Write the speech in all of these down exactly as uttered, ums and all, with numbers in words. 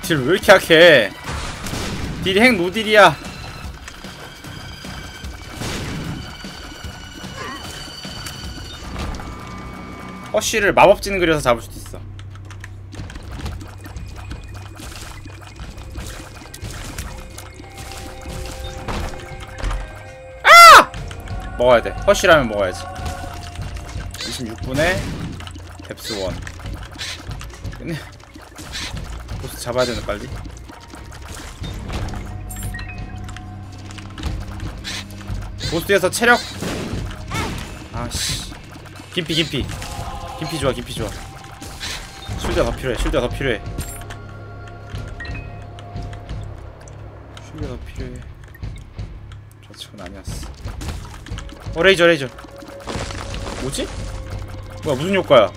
딜 왜 이렇게 약해? 딜이 핵 노딜이야. 허쉬를 마법진 그려서 잡을 수도 있어. 아! 먹어야 돼. 허쉬라면 먹어야지. 이십육 분에 뎁스 일. 근데 보스 잡아야 되는 빨리. 보스에서 체력. 아씨. 김피 김피. 김피 좋아 김피 좋아. 쉴드가 더 필요해. 쉴드가 더 필요해. 쉴드가 더 필요해. 저측은 아니었어. 어 레이저 레이저. 뭐지? 뭐야 무슨 효과야?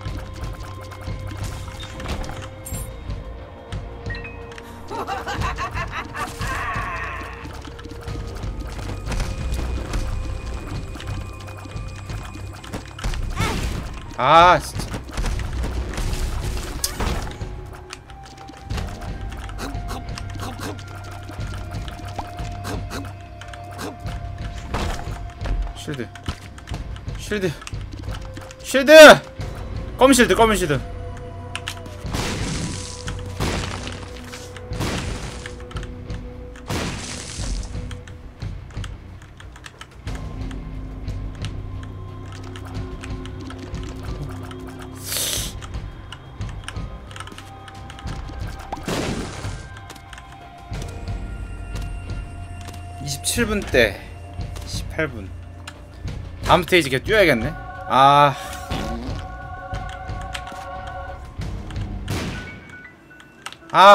아 진짜. 쉴드 쉴드 쉴드 검은 쉴드 검은 쉴드. 이십칠 분 때 십팔 분. 다음 스테이지 걔 뛰어야겠네. 아 아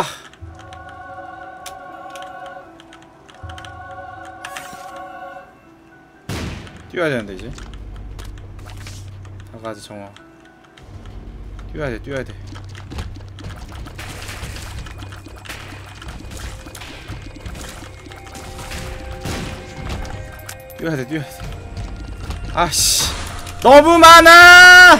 뛰어야 되는데 이제. 다가지 정화. 뛰어야 돼 뛰어야 돼. 뛰어야 돼 뛰어야 돼. 아씨 너무 많아.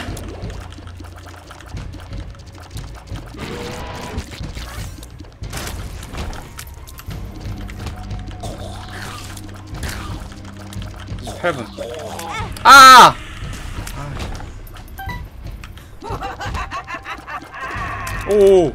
이십팔 분. 아! 아. 오.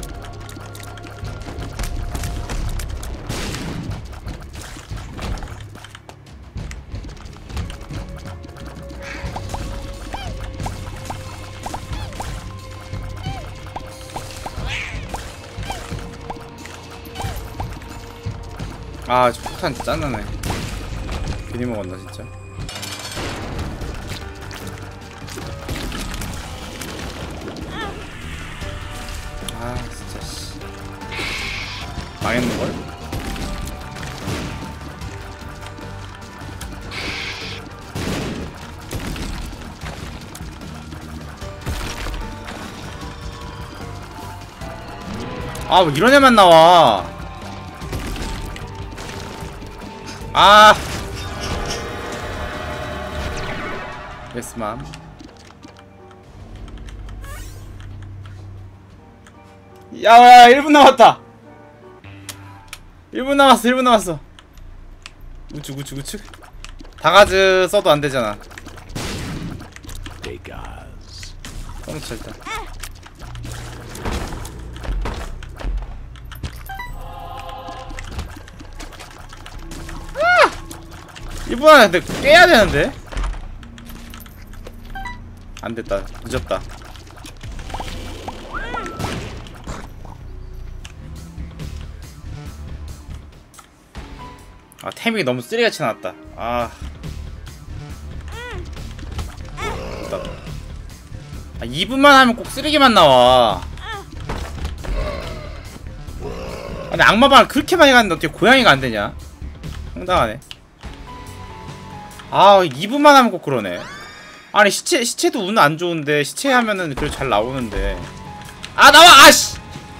아, 저 폭탄 짠나네. 괜히 먹었나 진짜. 아, 진짜 씨. 망했는걸? 아, 뭐 이런 애만 나와. 아 예스맘. 야야 일 분 남았다. 일 분 남았어 일 분 남았어. 우측 우측 우측. 다가즈 써도 안되잖아. 써놓자 일단. 일 분 안에 근데 깨야 되는데? 안 됐다. 늦었다. 아, 템이 너무 쓰레기같이 나왔다. 아. 됐다. 아, 이 분만 하면 꼭 쓰레기만 나와. 아니, 악마방을 그렇게 많이 갔는데 어떻게 고양이가 안 되냐? 황당하네. 아, 이 분만 하면 꼭 그러네. 아니, 시체, 시체도 운 안 좋은데, 시체 하면은 그래도 잘 나오는데. 아, 나와! 아씨!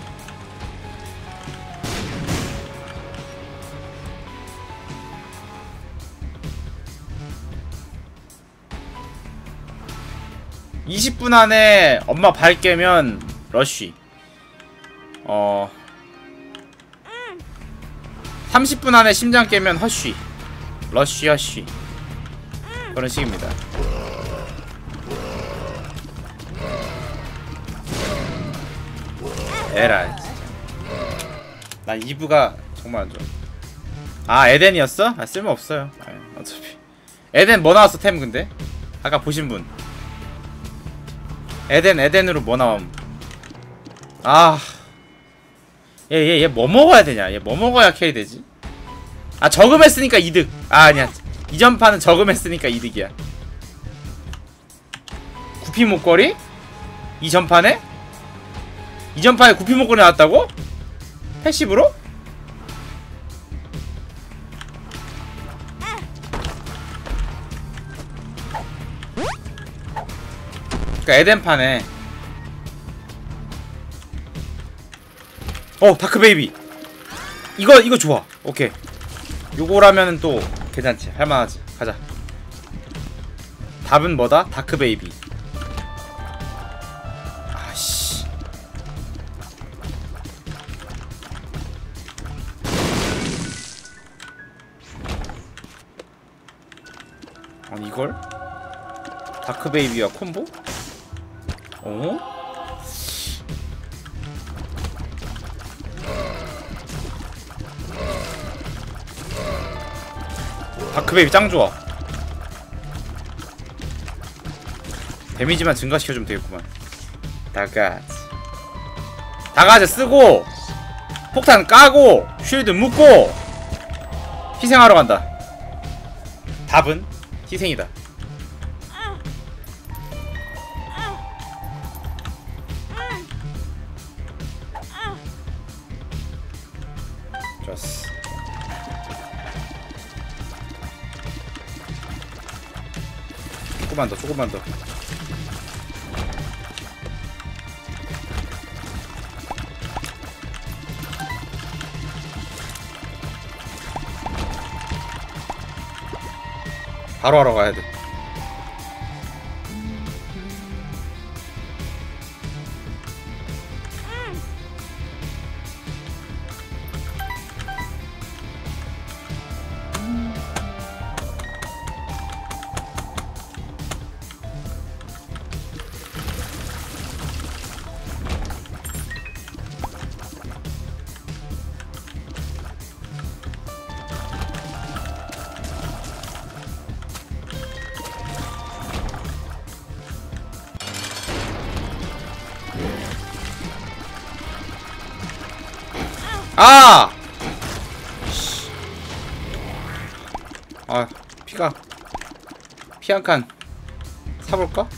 이십 분 안에 엄마 발 깨면 러쉬. 어. 삼십 분 안에 심장 깨면 허쉬. 러쉬 허쉬. 그런 식입니다. 에라이. 난 이 부가 정말 안 좋아. 아, 에덴이었어? 아, 쓸모없어요. 아니, 어차피 에덴 뭐 나왔어 템 근데? 아까 보신 분 에덴 에덴으로 뭐 나옴? 아, 얘 얘 얘 뭐 먹어야 되냐? 얘 뭐 먹어야 캐리 되지? 아, 저금했으니까 이득. 아, 아니야. 이전 판은 저금했으니까 이득이야. 구피 목걸이? 이전 판에? 이전 판에 구피 목걸이 나왔다고? 패시브로? 그니까 에덴판에 어, 다크베이비 이거 이거 좋아. 오케이, 요거라면은 또 괜찮지. 할만하지. 가자. 답은 뭐다? 다크베이비. 아씨, 아니 이걸? 다크베이비와 콤보? 어? 다크베이비 짱좋아. 데미지만 증가시켜주면 되겠구만. 다가즈 다가즈 쓰고 폭탄 까고 쉴드 묶고 희생하러 간다. 답은 희생이다. 좋았어. 조금만 더, 조금만 더. 바로 하러 가야 돼. 아! 아, 피가 피 한 칸 사볼까?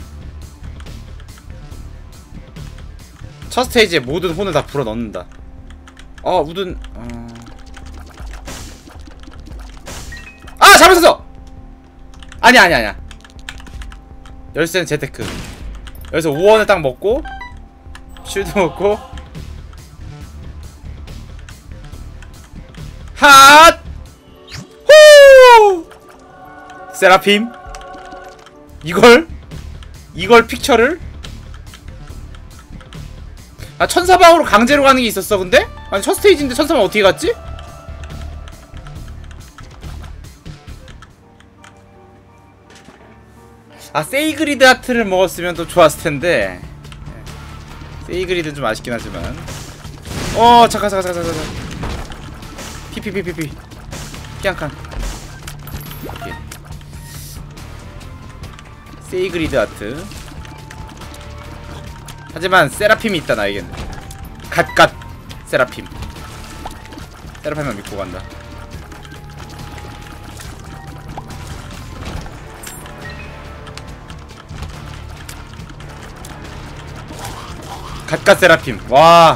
첫 스테이지에 모든 혼을 다 불어넣는다. 어, 우든 어... 아! 잘못했어! 아니야 아니야 아니야. 열쇠는 재테크. 여기서 오 원을 딱 먹고 쉴드 먹고 핫! 후! 세라핌? 이걸? 이걸 픽처를? 아, 천사방으로 강제로 가는 게 있었어 근데? 아니 첫 스테이지인데 천사방 어떻게 갔지? 아, 세이그리드 하트를 먹었으면 또 좋았을 텐데. 세이그리드는 좀 아쉽긴 하지만. 어, 잠깐 잠깐 잠깐 잠깐. 피피피피피 피 한 칸. 오케이. 세이그리드 아트. 하지만 세라핌이 있다 나에겐. 갓갓 세라핌. 세라핌만 믿고 간다. 갓갓 세라핌. 와,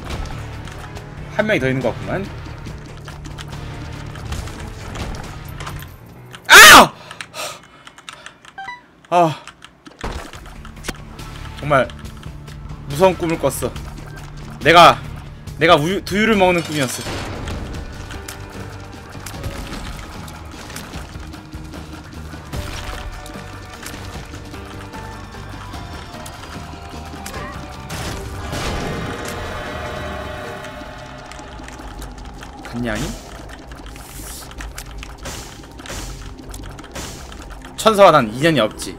한 명이 더 있는 것 같구만. 아, 정말 무서운 꿈을 꿨어. 내가 내가 우유, 두유를 먹는 꿈이었어. 간냥이? 천사와 난 인연이 없지.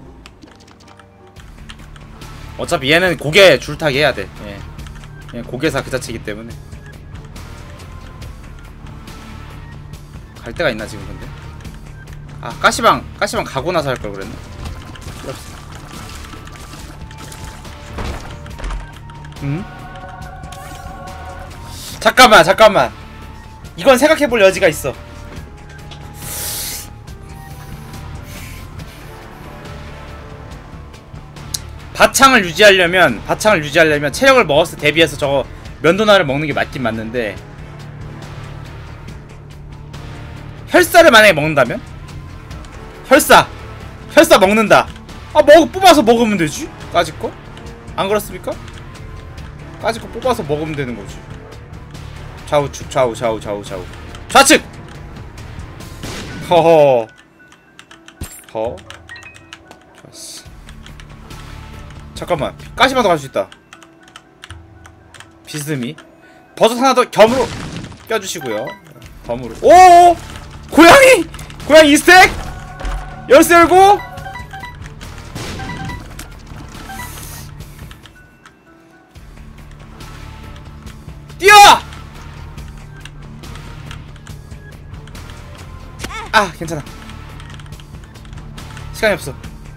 어차피 얘는 고개 줄타기 해야 돼. 예. 그냥 고개사 그 자체이기 때문에. 갈 데가 있나 지금 근데? 아 가시방 가시방 가고 나서 할 걸 그랬나? 필요 없어. 음? 잠깐만 잠깐만. 이건 생각해볼 여지가 있어. 바창을 유지하려면 바창을 유지하려면 체력을 먹었을 때 대비해서 저거 면도날을 먹는 게 맞긴 맞는데, 혈사를 만약에 먹는다면? 혈사! 혈사 먹는다! 아 먹 뽑아서 먹으면 되지? 까짓거? 안 그렇습니까? 까짓거 뽑아서 먹으면 되는 거지. 좌우측 좌우 좌우 좌우 좌우 좌측! 허허 허 좋았어. 잠깐만 가시마도 갈 수 있다. 비스미 버섯 하나 더 겸으로 껴주시고요. 덤으로. 오! 고양이! 고양이 이스택! 열쇠 열고! 뛰어! 아 괜찮아. 시간이 없어.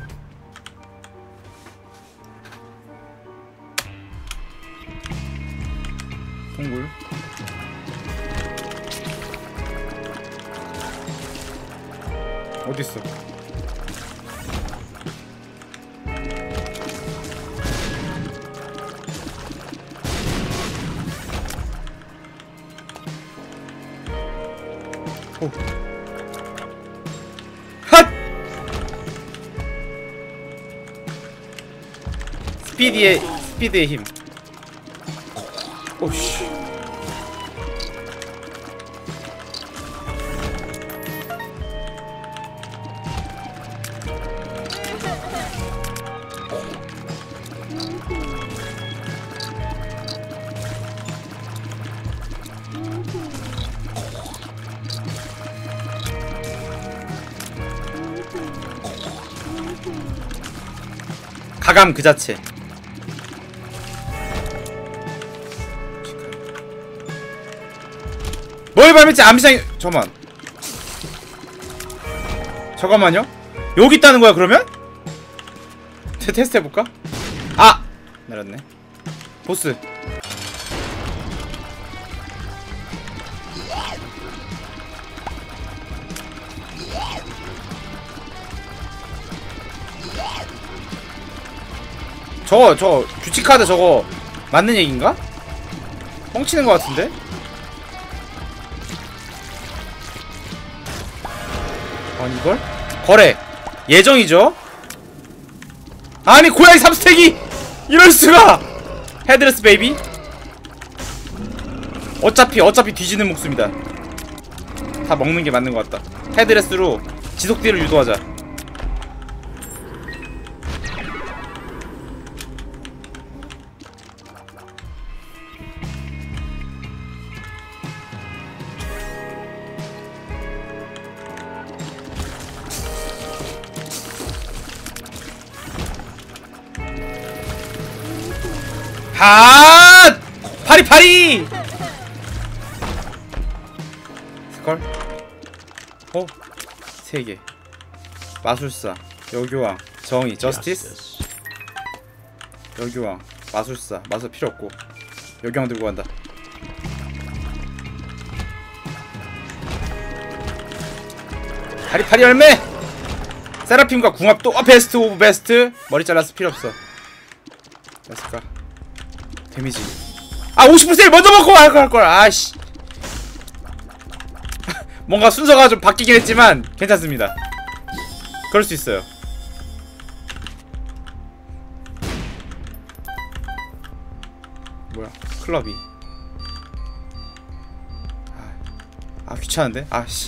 동굴. 어딨어? 오. 핫! 스피디의 스피드의 힘. 오씨. 가감 그 자체. 뭘 밟을지 암시장이. 잠깐만. 잠깐만요. 여기 있다는 거야 그러면? 테스트 해볼까? 아! 내렸네. 보스. 저거 저거 규칙카드 저거 맞는 얘기인가? 뻥치는 것 같은데? 아니 이걸? 거래 예정이죠? 아니 고양이 삼 스택이! 이럴수가! 헤드레스 베이비? 어차피 어차피 뒤지는 목숨이다. 다 먹는 게 맞는 것 같다. 헤드레스로 지속딜을 유도하자. 아! 파리 파리! 스컬? 어? 세 개. 마술사, 여교왕, 정의, 저스티스. 여교왕, 마술사, 마술 필요 없고. 여교왕 들고 간다. 파리 파리 열매! 세라핌과 궁합도 어, 베스트 오브 베스트. 머리 잘라서 필요 없어. 됐을까? 데미지. 아 오십 퍼센트 먼저 먹고 할걸 할걸. 아씨. 뭔가 순서가 좀 바뀌긴 했지만 괜찮습니다. 그럴 수 있어요. 뭐야 클럽이. 아, 아 귀찮은데? 아씨.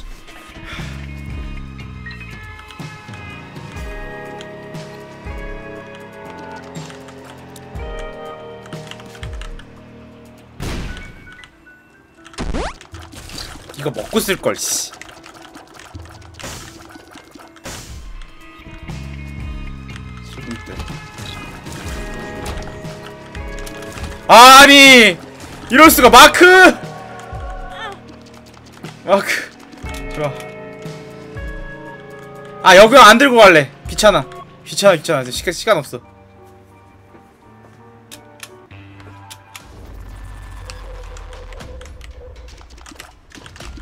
이거 먹고 쓸걸 씨. 아니 이럴 수가. 마크 마크 좋아. 아 여기 안 들고 갈래. 귀찮아 귀찮아 귀찮아. 시간 시간 없어.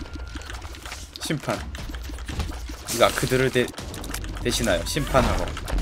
심판. 이가 그들을 대 대신하여 심판하고.